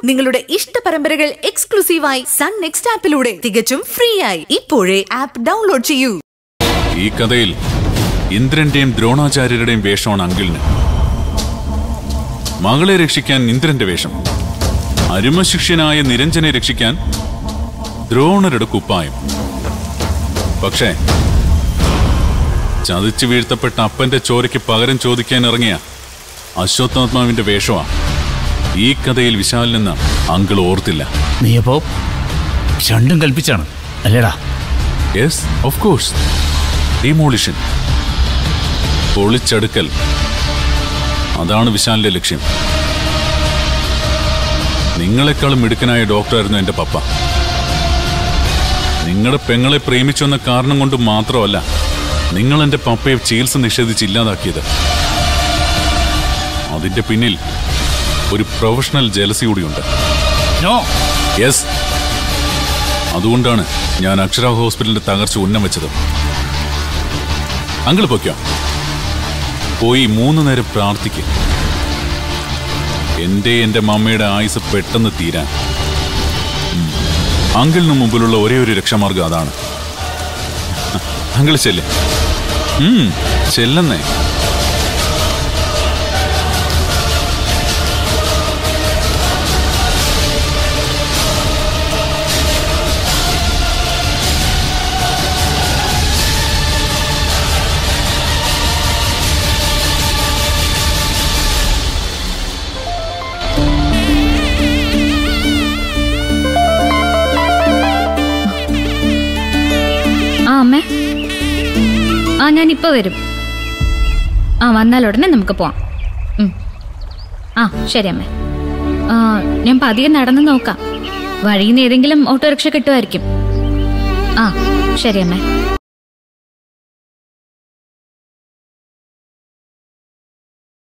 നിങ്ങളുടെ ഇഷ്ട പരമ്പരകൾ എക്സ്ക്ലൂസീവായി സൺ നെക്സ്റ്റ് ആപ്പിലൂടെ തികച്ചും ഫ്രീ ആയി ഇപ്പോഴേ ആപ്പ് ഡൗൺലോഡ് ചെയ്യൂ. ഈ കഥയിൽ ഇന്ദ്രന്റെയും ദ്രോണാചാര്യരുടെയും വേഷമാണ് അങ്കിളിന്. മകളെ രക്ഷിക്കാൻ ഇന്ദ്രന്റെ വേഷം, അരുമശിഷ്യനായ നിരഞ്ജനെ രക്ഷിക്കാൻ ദ്രോണരുടെ കുപ്പായം. പക്ഷേ ചതിച്ചു വീഴ്ത്തപ്പെട്ട അപ്പന്റെ ചോരയ്ക്ക് പകരം ചോദിക്കാൻ ഇറങ്ങിയ അശ്വത്ഥാത്മാവിന്റെ വേഷമാണ് ഈ കഥയിൽ വിശാലിനെന്ന് അങ്കിൾ ഓർത്തില്ല. നീയപ്പോ രണ്ടും കൽപ്പിച്ചാണ് അല്ലേടാ? Yes, of course. ഡിമോളിഷൻ, പൊളിച്ചടുക്കൽ, അതാണ് വിശാലിന്റെ ലക്ഷ്യം. നിങ്ങളെക്കാളും മിടുക്കനായ ഡോക്ടറായിരുന്നു എന്റെ പപ്പ. നിങ്ങളുടെ പെങ്ങളെ പ്രേമിച്ചെന്ന കാരണം കൊണ്ട് മാത്രമല്ല നിങ്ങൾ എന്റെ പപ്പയെ ചികിത്സ നിഷേധിച്ച് ഇല്ലാതാക്കിയത്. അതിന്റെ പിന്നിൽ ഒരു പ്രൊഫഷണൽ ജലസി കൂടിയുണ്ട്. യെസ്, അതുകൊണ്ടാണ് ഞാൻ അക്ഷര ഹോസ്പിറ്റലിന്റെ തകർച്ച ഉന്നം വെച്ചത്. അങ്കിൾ പൊയ്ക്കോ, പോയി 3 നേരം പ്രാർത്ഥിക്കും. എന്റെ മമ്മയുടെ ആയുസ് പെട്ടെന്ന് തീരാൻ. അങ്കിളിന് മുമ്പിലുള്ള ഒരേ ഒരു രക്ഷാമാർഗം അതാണ്. അങ്കിൾ ചെല്ലേ, ചെല്ലെന്നേ. അമ്മേ, ഞാനിപ്പോ വരും. വന്നാൽ ഉടനെ നമുക്ക് പോവാം. ശരി അമ്മേ. ഞാൻ പതിയെ നടന്നു നോക്കാം. വഴിയിൽ നിന്ന് ഏതെങ്കിലും ഓട്ടോറിക്ഷ കിട്ടുമായിരിക്കും. ശരി അമ്മേ.